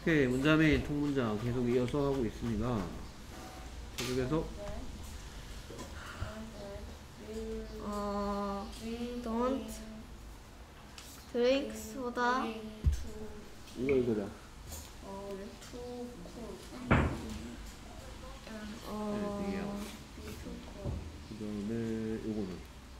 오케이, 문장 및 통문장 계속 이어서 하고 있습니다. 계속해서 don't drink soda. 이거다. 그 다음에 요거는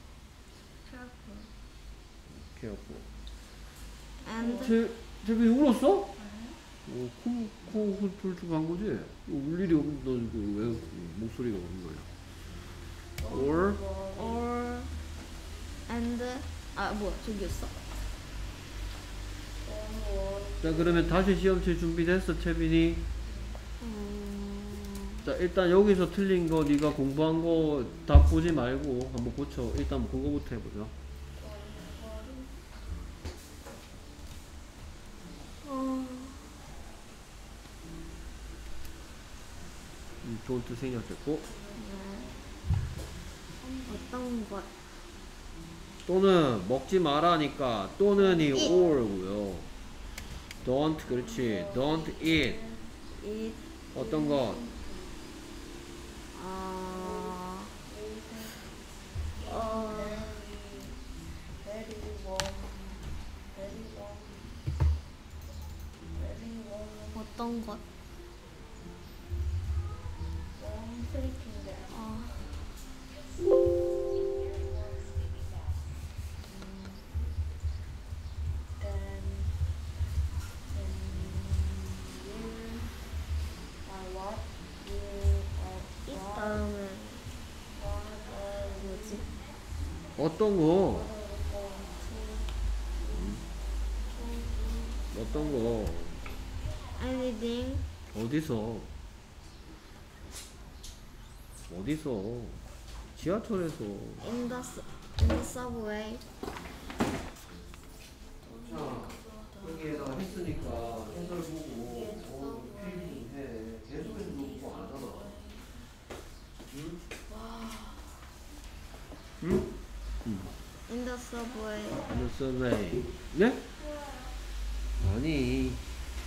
careful. And 쟤왜 울었어? 코 훌쭉한 거지? 울 일이 없는데 왜 목소리가 없는 거야? or and 뭐야 저기였어? 자, 그러면 다시 시험 칠 준비됐어, 채빈이? 자, 일단 여기서 틀린 거 네가 공부한 거 다 보지 말고 한번 고쳐. 일단 그거부터 해보자. 좋은 뜻 생략됐고, 어떤 것? 또는 먹지 마라니까 또는이 or고요. don't, 그렇지. don't eat eat 어떤 것? 어떤 것? 이 다음에 뭐지? 어떤 거? 어떤 거? anything 어디서? 어디서? 지하철에서. in the subway. 자, 여기에다가 했으니까 해설 보고 필기 좀 해. 계속해서 공부 안 하잖아. 응? 응? in the subway. The survey. 네? 아니.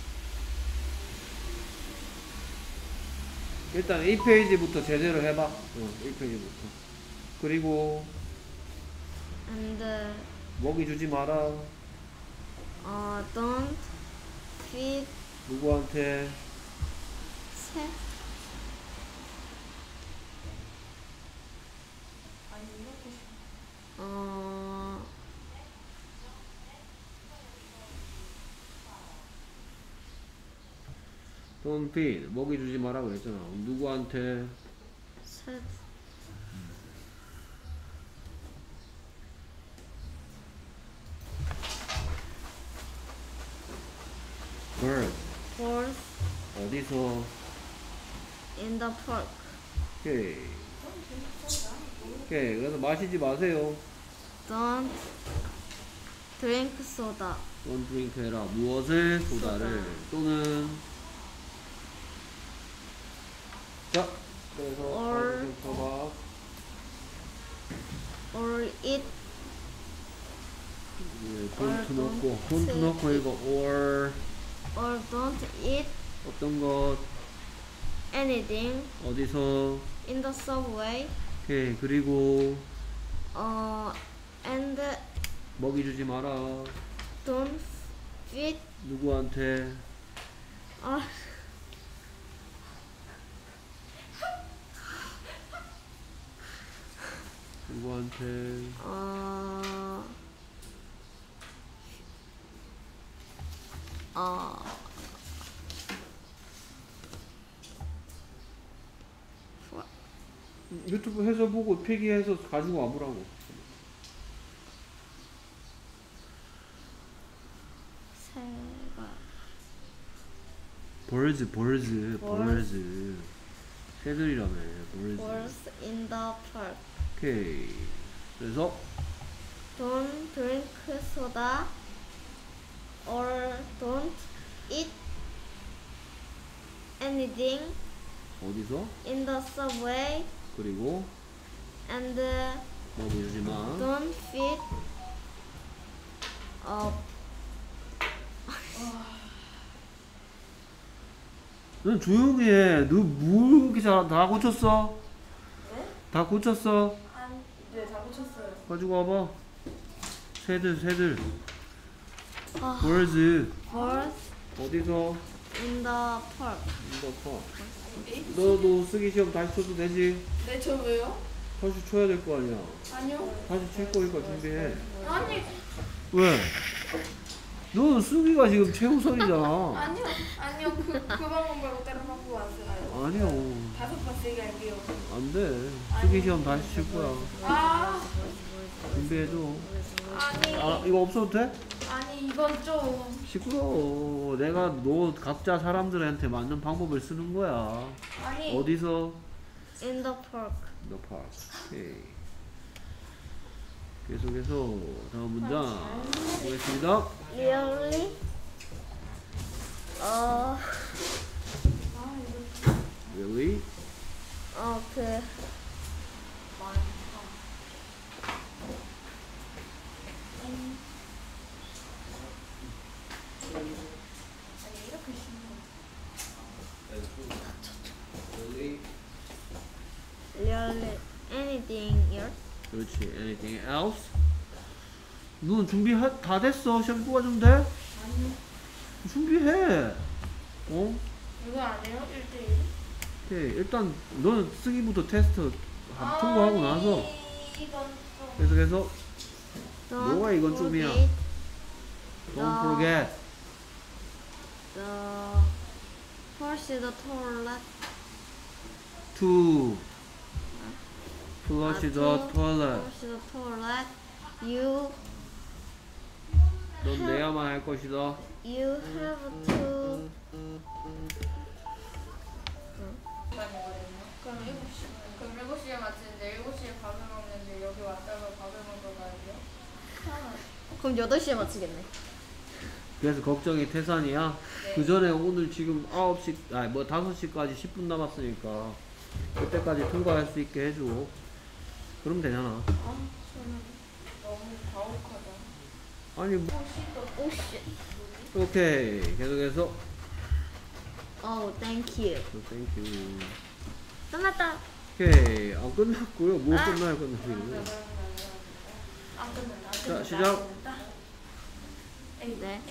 일단 1페이지부터 제대로 해봐. 1페이지부터. 그리고 and 먹이 주지 마라. don't feed 누구한테? 새. Don't feed. 먹이 주지 마라 그랬잖아. 누구한테? 새. Bird. birds 어디서? in the park. 오케이. 오케이. 그래서 마시지 마세요. don't drink soda. Don't drink 해라. 무엇을? 소다를. 또는 자, 그래서 or 봐봐. or eat don't 넣고 don't don't 넣고 이거 or don't eat 어떤 것 anything 어디서 in the subway. 오케이. 그리고 and 먹이 주지 마라. don't feed 누구한테? 누구한테? 유튜브 해서 보고 필기해서 가지고 와보라고. 새가 birds. 새들이라며. birds in the park. 오케이. 그래서 don't drink soda or don't eat anything 어디서? in the subway 그리고 and 먹이 주지 마. don't feed 넌 조용히 해. 너 뭘 이렇게 다 고쳤어? 네? 다 고쳤어? 네, 다 고쳤어요. 가지고 와봐. 새들. 아, birds. birds 어디서? in the park. 너도 쓰기 시험 다시 쳐도 되지? 네, 저 왜요? 다시 쳐야 될 거 아니야. 아니요. 다시 칠 거니까 준비해. 아니, 왜? 너 쓰기가 지금 최우선이잖아. 아니요. 그 방법 말고 다른 방법 안 쓰나요? 아니요. 5번 쓰기 할게요. 안 돼. 쓰기 시험 다시 칠 거야. 아, 준비해줘. 아니, 아, 이거 없어도 돼? 아니, 이건 좀. 시끄러워. 내가 너 각자 사람들한테 맞는 방법을 쓰는 거야. 아니, 어디서? In the park. The park. 오케이. 계속해서 다음 문장 보겠습니다. Really? Really? 그 Really? really anything else? 그렇지. Anything else? 너 준비 다 됐어? 시험 뽑아주면 돼? 아니요. 준비해. 어? 이거 아니에요? 1대1? 오케이. 일단 너는 쓰기부터 테스트 통과하고 나서 이건 좀. 계속해서 Don't 뭐가 이건 좀이야? forget Don't forget the flush the toilet. to flush the to toilet. flush the toilet. You 넌 내야만 할 것이다. you have to 그럼 7시. 그럼 7시에 마치는데 7시에 밥을 먹는데 여기 왔다가 밥을 먹으러 가야 돼요? 그럼 8시에 마치겠네. 그래서 걱정이 태산이야. 네. 그 전에 오늘 지금 9시, 아니 뭐 5시까지 10분 남았으니까 그때까지 통과할 수 있게 해줘. 그럼 되잖아. 아, 저는 너무 가혹하다. 아니 뭐, 오씨. 오케이. 계속해서 Oh, thank you. 땡큐. 끝났다. 오케이. 안 끝났고요. 뭐 아. 끝나요 끝나요. 안 끝났다. 자, 시작. 네.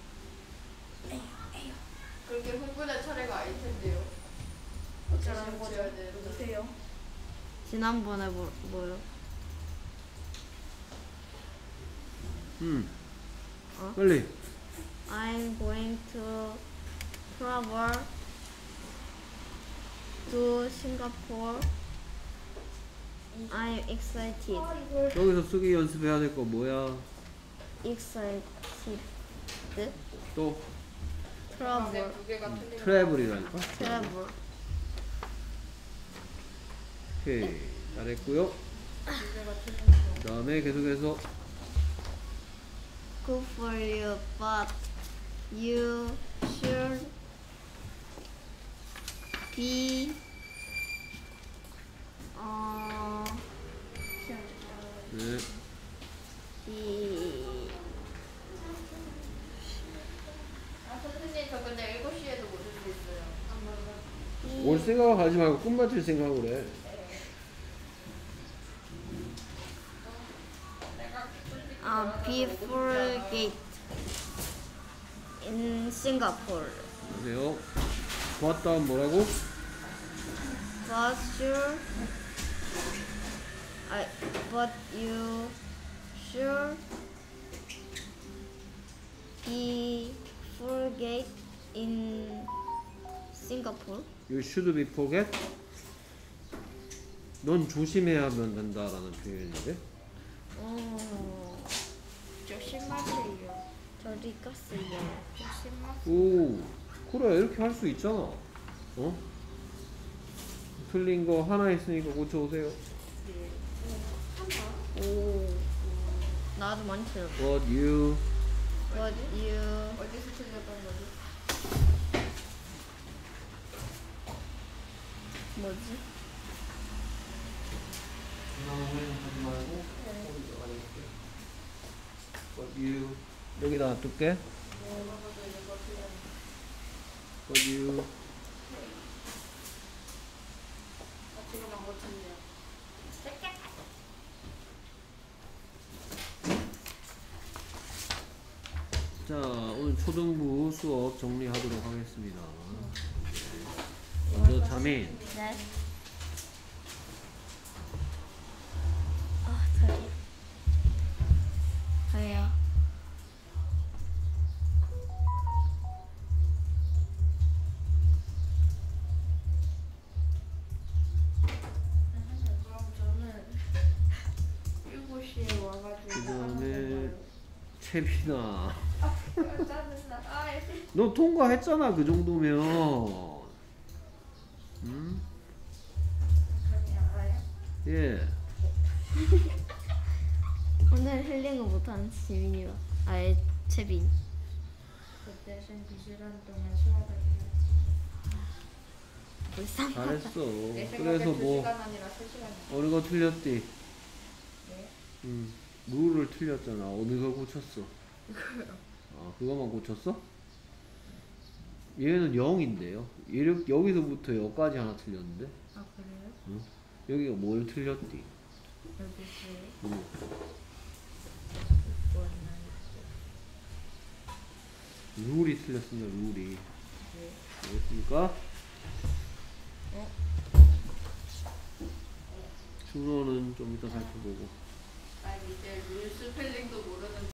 그렇게 흥분할 차례가 아닐 텐데요. 어쩌라는 거죠? 누구세요? 지난번에 뭐요? 어? 빨리. I'm going to travel to Singapore. I'm excited. 여기서 쓰기 연습해야 될 거 뭐야? Excited. 또 Travel. 두 개가 틀린 트래블이라니까. Travel. 오케이. 잘했고요. 그 다음에 계속해서 Good for you, but you should be 네. be 선생님 저 근데 7시에도 못 올 수 있어요. 올 생각을 하지 말고 꿈 맞출 생각을 해. before gate in Singapore. 보세요. 좋았다 뭐라고? But sure, but you sure be forget in Singapore. You should be forget. 넌 조심해야만 된다라는 표현인데. 조심하세요. 저리 가세요. 조심하세요. 오, 그래 이렇게 할 수 있잖아. 어? 틀린 거 하나 있으니까 고쳐오세요. 오, 나도 많이 틀렸어. What you What you 어디서 틀렸던 거지? 뭐지? What you 여기다 놔둘게. What you 못했네요. 자, 오늘 초등부 수업 정리하도록 하겠습니다. 먼저 자민. 네. 아, 저기. 왜요? 그럼 저는 7시에 와가지고 그다음에 채빈아. 짜증나. 아, 너 통과했잖아, 그 정도면. 응? 그냥 알아요? 예. 오늘 힐링을 못하는 지민이와 아예 채빈. 그 대신 2시간 동안 수업을 해야지. 불쌍. 잘했어. 내 생각에 그래서 뭐 2시간 아니라 3시간이야. 어느 거 틀렸디? 네. 룰을 틀렸잖아. 어느 거 고쳤어? 아, 그거만 고쳤어? 얘는 0인데요. 여기서부터 여기까지 하나 틀렸는데? 아, 그래요? 응? 여기가 뭘 틀렸디? 여기서 응. 룰이 틀렸습니다. 룰이. 알겠습니까? 준호는 좀 이따 살펴보고. 아, 이제 룰 스펠링도 모르는